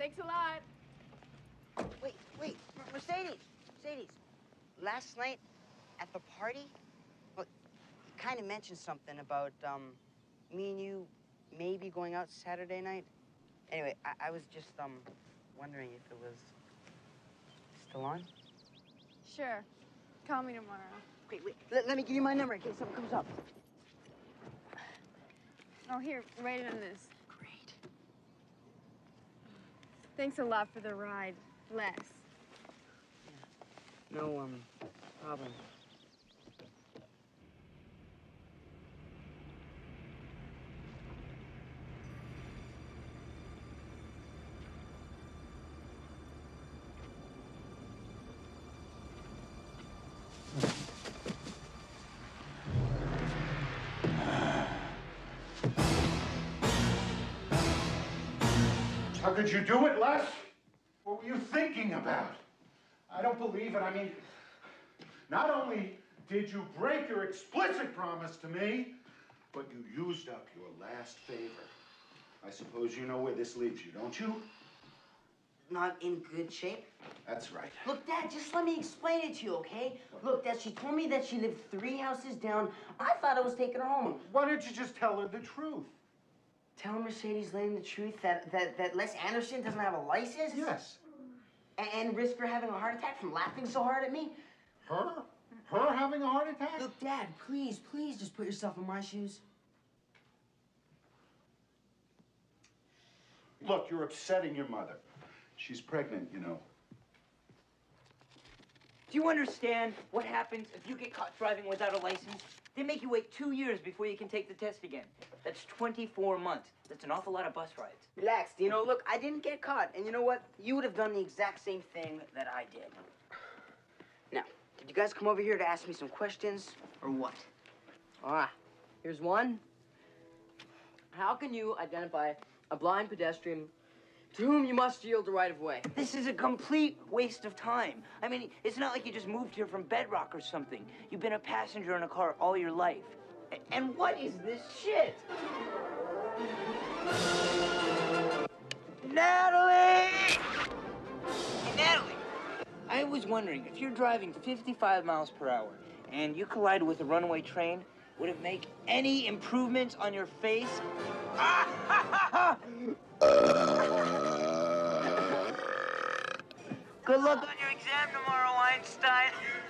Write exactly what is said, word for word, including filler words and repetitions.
Thanks a lot. Wait, wait, Mercedes, Mercedes. Last night at the party, well, you kind of mentioned something about um, me and you maybe going out Saturday night. Anyway, I, I was just um wondering if it was still on. Sure. Call me tomorrow. Wait, wait. Let, let me give you my number in case something comes up. Oh, here, write it on this. Great. Thanks a lot for the ride, Les. Yeah. No um problem. How could you do it, Les? What were you thinking about? I don't believe it. I mean, not only did you break your explicit promise to me, but you used up your last favor. I suppose you know where this leaves you, don't you? Not in good shape? That's right. Look, Dad, just let me explain it to you, okay? Look, Dad, she told me that she lived three houses down. I thought I was taking her home. Why don't you just tell her the truth? Tell Mercedes Lane the truth that, that, that Les Anderson doesn't have a license? Yes. And, and risk her having a heart attack from laughing so hard at me? Her? Her having a heart attack? Look, Dad, please, please just put yourself in my shoes. Look, you're upsetting your mother. She's pregnant, you know. Do you understand what happens if you get caught driving without a license? They make you wait two years before you can take the test again. That's twenty-four months. That's an awful lot of bus rides. Relax, Dino. Look, I didn't get caught. And you know what? You would have done the exact same thing that I did. Now, did you guys come over here to ask me some questions, or what? Ah, here's one. How can you identify a blind pedestrian to whom you must yield the right of way? This is a complete waste of time. I mean, it's not like you just moved here from Bedrock or something. You've been a passenger in a car all your life. A- And what is this shit? Natalie! Hey, Natalie! I was wondering, if you're driving fifty-five miles per hour and you collide with a runaway train, would it make any improvements on your face? Good luck on your exam tomorrow, Einstein.